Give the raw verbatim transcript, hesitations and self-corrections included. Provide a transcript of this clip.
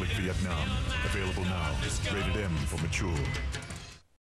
Conflict Vietnam. Available now. Rated M for mature.